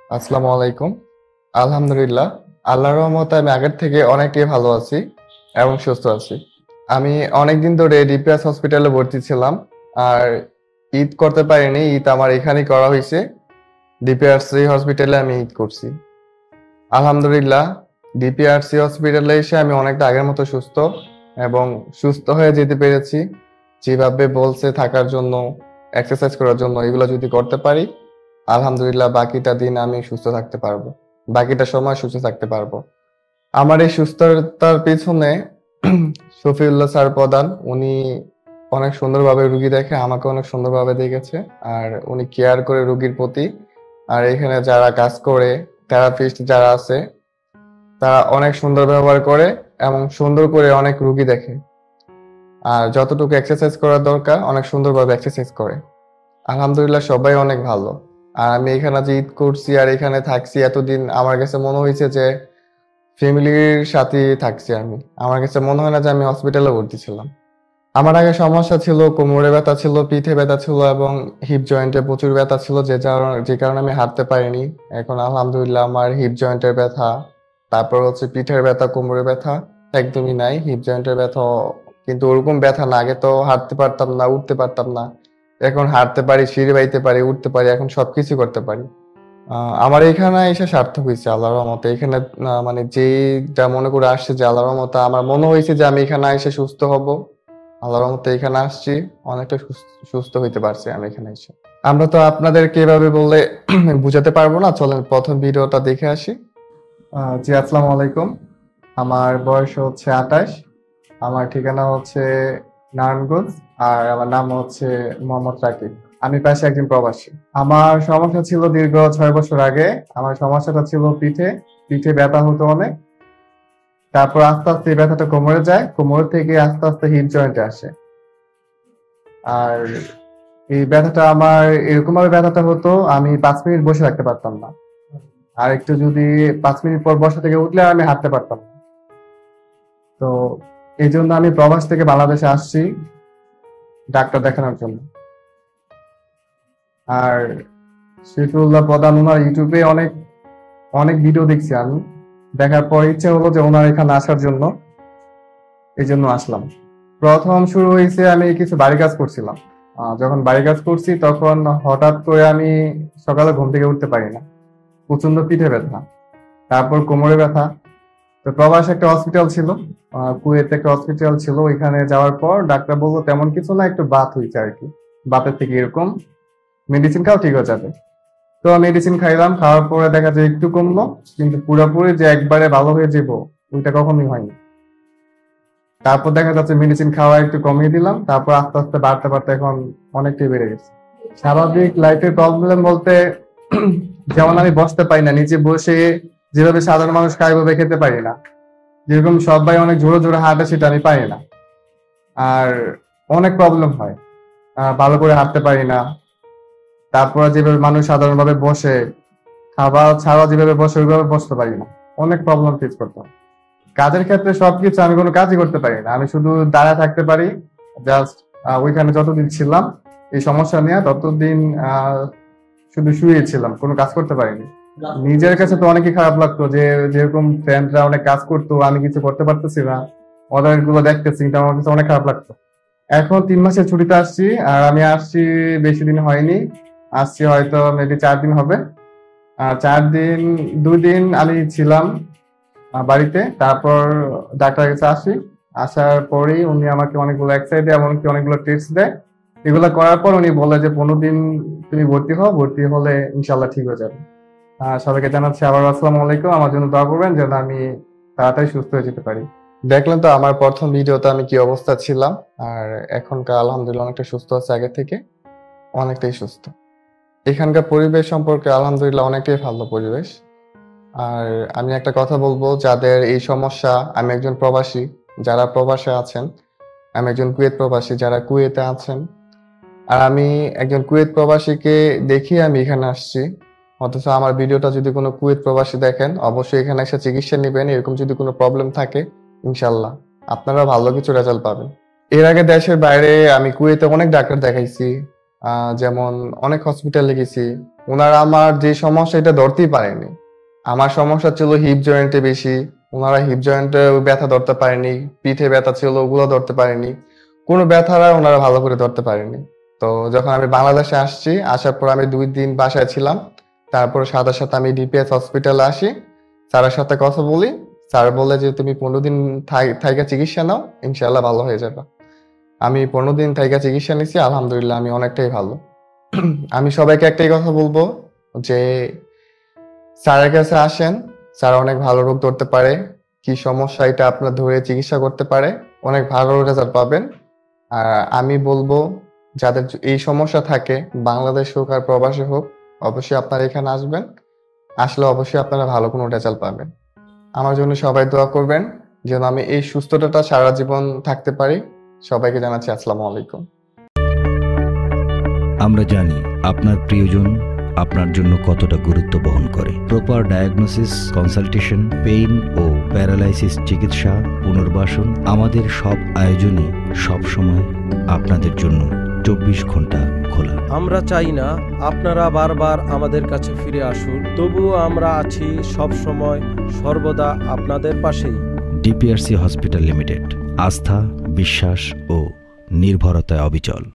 আসসালামু আলাইকুম। আলহামদুলিল্লাহ, আল্লাহর রহমতে আমি আগের থেকে অনেকটাই ভালো আছি এবং সুস্থ আছি। আমি অনেকদিন ধরে ডিপিআরস হসপিটালে ভর্তি ছিলাম। আর ঈদ করতে পারিনি, ঈদ আমার এখানেই করা হয়েছে। ডিপিআরসি হসপিটালে আমি ঈদ করছি। আলহামদুলিল্লাহ, ডিপিআরসি হসপিটালে এসে আমি অনেকটা আগের মতো সুস্থ এবং সুস্থ হয়ে যেতে পেরেছি। যেভাবে বলছে থাকার জন্য, এক্সারসাইজ করার জন্য, এগুলো যদি করতে পারি, আলহামদুলিল্লাহ বাকিটা দিন আমি সুস্থ থাকতে পারবো, বাকিটা সময় সুস্থ থাকতে পারবো। আমার এই সুস্থতার পিছনে শফিউল্লাহ স্যার প্রধান, উনি অনেক সুন্দরভাবে রুগী দেখে, আমাকে অনেক সুন্দরভাবে দেখেছে। আর উনি কেয়ার করে রুগীর প্রতি। আর এখানে যারা কাজ করে, থেরাপিস্ট যারা আছে, তারা অনেক সুন্দর ব্যবহার করে এবং সুন্দর করে অনেক রুগী দেখে। আর যতটুকু এক্সারসাইজ করার দরকার অনেক সুন্দরভাবে এক্সারসাইজ করে। আলহামদুলিল্লাহ সবাই অনেক ভালো। আর আমি এখানে যে ঈদ করছি আর এখানে থাকছি এতদিন, আমার কাছে মনে হয়েছে যে ফ্যামিলির সাথে থাকছি আমি। আমার কাছে মনে হয় না যে আমি হসপিটালে ভর্তি ছিলাম। আমার আগে সমস্যা ছিল, কোমরে ব্যথা ছিল, পিঠে ব্যথা ছিল এবং হিপ জয়েন্টে প্রচুর ব্যথা ছিল, যে কারণে আমি হাঁটতে পারিনি। এখন আলহামদুলিল্লাহ আমার হিপ জয়েন্টের ব্যথা, তারপর হচ্ছে পিঠের ব্যথা, কোমরের ব্যথা একদমই নাই। হিপ জয়েন্টের ব্যথা কিন্তু ওরকম ব্যথা না। আগে তো হাঁটতে পারতাম না, উঠতে পারতাম না। এখন হাঁটতে পারি, সিঁড়ি বাইতে পারি, উঠতে পারি, এখন সবকিছু করতে পারি। আমার এখানে এসে সার্থক হয়েছে আল্লাহর রহমতে। এখানে মানে যা মনে করে আসছে যে আল্লাহর রহমতে, আমার মনে হয়েছে যে আমি এখানে এসে সুস্থ হব। আল্লাহর রহমতে এখানে আসছি, অনেকটা সুস্থ হইতে পারছি আমি এখানে এসে। আমরা তো আপনাদেরকে এভাবে বললে বুঝাতে পারবো না, চলেন প্রথম ভিডিওটা দেখে আসি। জি, আসসালামু আলাইকুম। আমার বয়স হচ্ছে 28। আমার ঠিকানা হচ্ছে নারায়ণগঞ্জ। আর আমার নাম হচ্ছে মোহাম্মদ রাকিব। আমি পেশায় একজন প্রবাসী। আমার সমস্যা ছিল দীর্ঘ 6 বছর আগে। আমার সমস্যাটা ছিল পিঠে। পিঠে ব্যথা হতো অনেক। তারপর আস্তে আস্তে এই ব্যথাটা কোমরে যায়, কোমর থেকে আস্তে আস্তে হিপ জয়েন্টে আসে। আর এই ব্যথাটা আমার এরকম ভাবে ব্যথাটা হতো, আমি 5 মিনিট বসে থাকতে পারতাম না। আর একটু যদি 5 মিনিট পর বসা থেকে উঠলে আমি হাঁটতে পারতাম না। তো এই জন্য আমি প্রবাস থেকে বাংলাদেশে আসছি ডাক্তার দেখানোর জন্য। আর শফিউল্লাহ প্রধান, ওনার ইউটিউবে অনেক অনেক ভিডিও দেখছি আমি। দেখার পর ইচ্ছে হলো যে ওনার এখানে আসার জন্য, এই জন্য আসলাম। প্রথম শুরু হয়েছে, আমি কিছু বাড়ি কাজ করছিলাম। যখন বাড়ি কাজ করছি তখন হঠাৎ করে আমি সকালে ঘুম থেকে উঠতে পারি না, প্রচন্ড পিঠে ব্যথা, তারপর কোমরে ব্যথা। তো প্রবাসে একটা হসপিটাল ছিল, কুয়েতে একটা হসপিটাল ছিল। ওইখানে যাওয়ার পর ডাক্তার বললো তেমন কিছু না, একটু বাত হয়েছে আর কি, বাতের থেকে এরকম, মেডিসিন খাও ঠিক হয়ে যাবে। তো মেডিসিন খাইলাম, খাওয়ার পরে দেখা যায় একটু কমলো, কিন্তু পুরোপুরি যে একবারে ভালো হয়ে যাবো ওইটা কখনোই হয়নি। তারপর দেখা যাচ্ছে মেডিসিন খাওয়া একটু কমিয়ে দিলাম, তারপর আস্তে আস্তে বাড়তে বাড়তে এখন অনেকটাই বেড়ে গেছে। স্বাভাবিক লাইফের প্রবলেম বলতে যেমন আমি বসতে পারি না, নিচে বসে যেভাবে সাধারণ মানুষ খায় ওইভাবে খেতে পারি না। যেরকম সবাই অনেক জোরে জোরে হাঁটে, সেটা আমি পারি না। আর অনেক প্রবলেম হয়, ভালো করে হাঁটতে পারি না। তারপর যেভাবে মানুষ সাধারণভাবে বসে, খাবার ছাড়া যেভাবে বসে ওইভাবে বসতে পারি না। অনেক প্রবলেম ফেস করতে হয়। কাজের ক্ষেত্রে সবকিছু, আমি কোনো কাজই করতে পারি না, আমি শুধু দাঁড়ায় থাকতে পারি। জাস্ট ওইখানে যতদিন ছিলাম এই সমস্যা নিয়ে, ততদিন শুধু শুয়েছিলাম, কোনো কাজ করতে পারিনি। নিজের কাছে তো অনেকই খারাপ লাগতো যে যেরকম ফ্রেন্ডরা অনেক কাজ করতো, আমি কিছু করতে পারতেছি না, ওদের গুলো দেখতেছি, কিন্তু আমার কাছে অনেক খারাপ লাগতো। এখন 3 মাসের ছুটিতে আসছি, আর আমি আসছি বেশি দিন হয়নি, আসছি হয়তো মেবি 4 দিন হবে। 4 দিন, 2 দিন আমি ছিলাম বাড়িতে। তারপর ডাক্তারের কাছে আসি, আসার পরেই উনি আমাকে অনেকগুলো এক্সারসাইজ দেয়, এমনকি অনেকগুলো টেস্ট দেয়। এগুলো করার পর উনি বলে যে 15 দিন তুমি ভর্তি হও, ভর্তি হলে ইনশাল্লাহ ঠিক হয়ে যাবে। সবাইকে জানাচ্ছি আবার আসসালামু আলাইকুম। আমার জন্য দোয়া করবেন যেন আমি তাড়াতাড়ি সুস্থ হয়ে যেতে পারি। দেখলেন তো আমার প্রথম ভিডিওতে আমি কি অবস্থা ছিলাম, আর এখনকার আলহামদুলিল্লাহ অনেকটা সুস্থ আছে, আগে থেকে অনেকটাই সুস্থ। এখানকার পরিবেশ সম্পর্কে আলহামদুলিল্লাহ অনেকটাই ভালো পরিবেশ। আর আমি একটা কথা বলবো, যাদের এই সমস্যা, আমি একজন প্রবাসী, যারা প্রবাসে আছেন, আমি একজন কুয়েত প্রবাসী, যারা কুয়েতে আছেন, আর আমি একজন কুয়েত প্রবাসীকে দেখিয়ে আমি এখানে আসছি। অথচ আমার ভিডিওটা যদি কোনো কুয়েত প্রবাসী দেখেন, অবশ্যই এখানে এসে চিকিৎসা নেবেন। এরকম যদি কোনো প্রবলেম থাকে, ইনশাল্লাহ আপনারা ভালো কিছু রেজাল্ট পাবেন। এর আগে দেশের বাইরে আমি কুয়েতে অনেক ডাক্তার দেখাইছি, যেমন অনেক হসপিটালে গেছি, ওনারা আমার যে সমস্যা এটা ধরতেই পারেনি। আমার সমস্যা ছিল হিপ জয়েন্টে বেশি, ওনারা হিপ জয়েন্টে ব্যথা ধরতে পারেনি, পিঠে ব্যথা ছিল ওগুলো ধরতে পারেনি, কোনো ব্যথারা ওনারা ভালো করে ধরতে পারেনি। তো যখন আমি বাংলাদেশে আসছি, আসার পর আমি 2 দিন বাসায় ছিলাম, তারপর সাথে সাথে আমি ডিপিএস হসপিটালে আসি, স্যারের সাথে কথা বলি। স্যার বলে যে তুমি 15 দিন থাইকা চিকিৎসা নাও, ইনশাল্লাহ ভালো হয়ে যাবে। আমি 15 দিন থাইকা চিকিৎসা নিছি, আলহামদুলিল্লাহ আমি অনেকটাই ভালো। আমি সবাইকে একটাই কথা বলবো যে স্যারের কাছে আসেন, স্যার অনেক ভালো রোগ ধরতে পারে, কি সমস্যা এটা আপনার ধরে চিকিৎসা করতে পারে, অনেক ভালো রেজাল্ট পাবেন। আর আমি বলবো যাদের এই সমস্যা থাকে, বাংলাদেশ হোক আর প্রবাসী হোক, অবশ্যই আপনারা এখানে আসবেন, আসলে অবশ্যই আপনারা ভালো কোনো রেজাল্ট পাবেন। আমার জন্য সবাই দোয়া করবেন যেন আমি এই সুস্থতাটা সারা জীবন থাকতে পারি। সবাইকে জানাচ্ছি আসসালামু আলাইকুম। আমরা জানি আপনার প্রিয়জন আপনার জন্য কতটা গুরুত্ব বহন করে। প্রপার ডায়াগনোসিস, কনসালটেশন, পেইন ও প্যারালাইসিস চিকিৎসা, পুনর্বাসন, আমাদের সব আয়োজনই সবসময় আপনাদের জন্য 24 ঘন্টা খোলা। আমরা চাই না আপনারা বারবার আমাদের কাছে ফিরে আসুন, তবুও আমরা আছি সব সময় সর্বদা আপনাদের পাশেই। ডিপিআরসি হসপিটাল লিমিটেড, আস্থা, বিশ্বাস ও নির্ভরতায় অবিচল।